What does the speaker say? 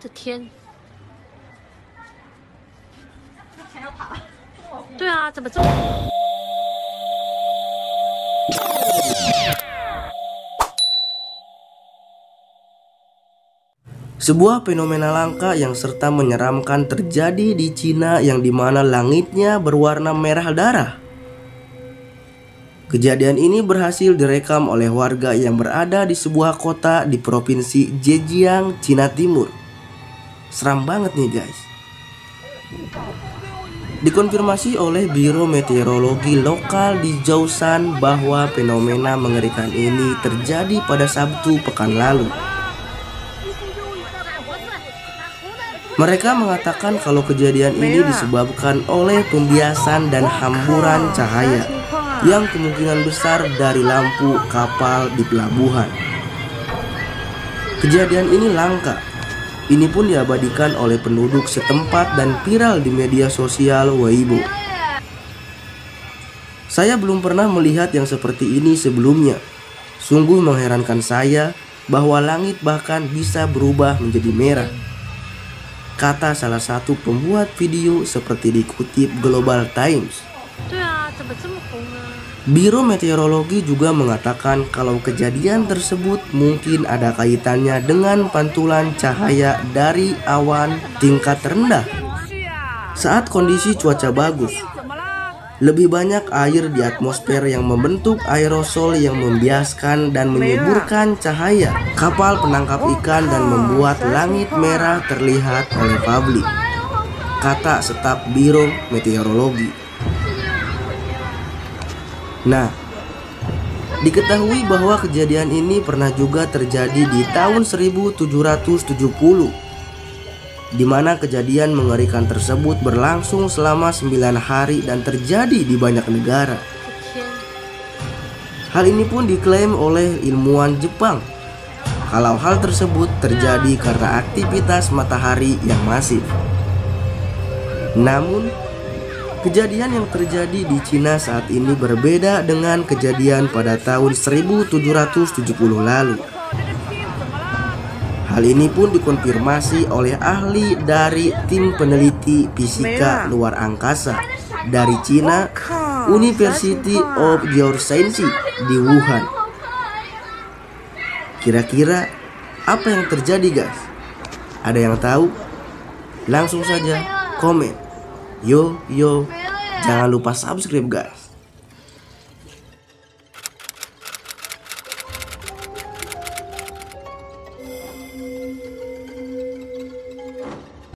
的天！对啊，怎么这么？ Sebuah fenomena langka yang serta menyeramkan terjadi di Cina yang dimana langitnya berwarna merah darah. Kejadian ini berhasil direkam oleh warga yang berada di sebuah kota di provinsi Zhejiang, Cina Timur. Seram banget nih guys. Dikonfirmasi oleh Biro Meteorologi lokal di Zhoushan bahwa fenomena mengerikan ini terjadi pada Sabtu pekan lalu. Mereka mengatakan kalau kejadian ini disebabkan oleh pembiasan dan hamburan cahaya yang kemungkinan besar dari lampu kapal di pelabuhan. Kejadian ini langka. Ini pun diabadikan oleh penduduk setempat dan viral di media sosial Weibo. Saya belum pernah melihat yang seperti ini sebelumnya. Sungguh mengherankan saya bahwa langit bahkan bisa berubah menjadi merah, kata salah satu pembuat video seperti dikutip Global Times. Biro Meteorologi juga mengatakan kalau kejadian tersebut mungkin ada kaitannya dengan pantulan cahaya dari awan tingkat rendah saat kondisi cuaca bagus. Lebih banyak air di atmosfer yang membentuk aerosol yang membiaskan dan menyeburkan cahaya kapal penangkap ikan dan membuat langit merah terlihat oleh publik, kata staf Biro Meteorologi. Nah, diketahui bahwa kejadian ini pernah juga terjadi di tahun 1770, di mana kejadian mengerikan tersebut berlangsung selama 9 hari dan terjadi di banyak negara. Hal ini pun diklaim oleh ilmuwan Jepang kalau hal tersebut terjadi karena aktivitas matahari yang masif. Namun, kejadian yang terjadi di Cina saat ini berbeda dengan kejadian pada tahun 1770 lalu. Hal ini pun dikonfirmasi oleh ahli dari tim peneliti fisika luar angkasa dari Cina, University of Geoscience di Wuhan. Kira-kira apa yang terjadi guys? Ada yang tahu? Langsung saja komen. Yo, jangan lupa subscribe guys.